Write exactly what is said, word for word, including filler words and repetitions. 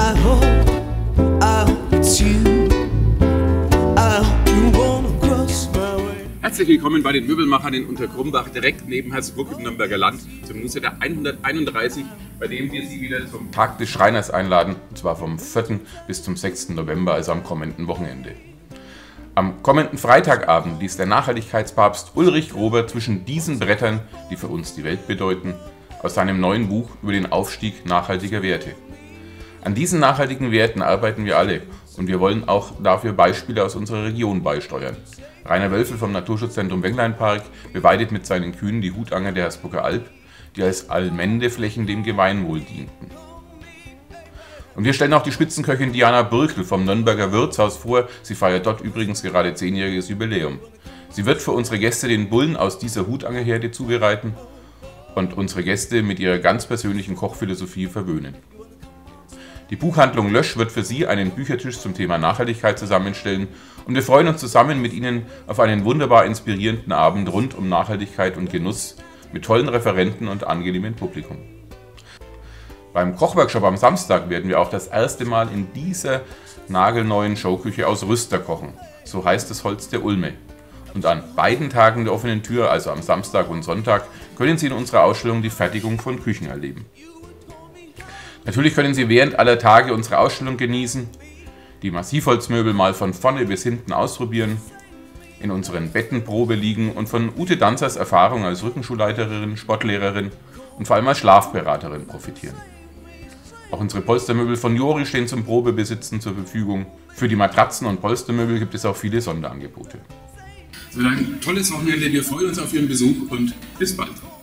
I hope, I hope it's you. I hope you wanna cross my way. Herzlich willkommen bei den Möbelmachern in Unterkrumbach, direkt neben Hersbruck im Nürnberger Land, zum Newsletter hunderteinunddreißig, bei dem wir Sie wieder zum Tag des Schreiners einladen, und zwar vom vierten bis zum sechsten November, also am kommenden Wochenende. Am kommenden Freitagabend liest der Nachhaltigkeitspapst Ulrich Grober zwischen diesen Brettern, die für uns die Welt bedeuten, aus seinem neuen Buch über den Aufstieg nachhaltiger Werte. An diesen nachhaltigen Werten arbeiten wir alle und wir wollen auch dafür Beispiele aus unserer Region beisteuern. Rainer Wölfel vom Naturschutzzentrum Wengleinpark beweidet mit seinen Kühen die Hutanger der Hersbrucker Alb, die als Allmendeflächen dem Gemeinwohl dienten. Und wir stellen auch die Spitzenköchin Diana Bürkel vom Nürnberger Wirtshaus vor. Sie feiert dort übrigens gerade zehnjähriges Jubiläum. Sie wird für unsere Gäste den Bullen aus dieser Hutangerherde zubereiten und unsere Gäste mit ihrer ganz persönlichen Kochphilosophie verwöhnen. Die Buchhandlung Lösch wird für Sie einen Büchertisch zum Thema Nachhaltigkeit zusammenstellen und wir freuen uns zusammen mit Ihnen auf einen wunderbar inspirierenden Abend rund um Nachhaltigkeit und Genuss mit tollen Referenten und angenehmem Publikum. Beim Kochworkshop am Samstag werden wir auch das erste Mal in dieser nagelneuen Showküche aus Rüster kochen. So heißt das Holz der Ulme. Und an beiden Tagen der offenen Tür, also am Samstag und Sonntag, können Sie in unserer Ausstellung die Fertigung von Küchen erleben. Natürlich können Sie während aller Tage unsere Ausstellung genießen, die Massivholzmöbel mal von vorne bis hinten ausprobieren, in unseren Betten Probe liegen und von Ute Danzers Erfahrung als Rückenschulleiterin, Sportlehrerin und vor allem als Schlafberaterin profitieren. Auch unsere Polstermöbel von Jori stehen zum Probebesitzen zur Verfügung. Für die Matratzen und Polstermöbel gibt es auch viele Sonderangebote. So, ein tolles Wochenende, wir freuen uns auf Ihren Besuch und bis bald.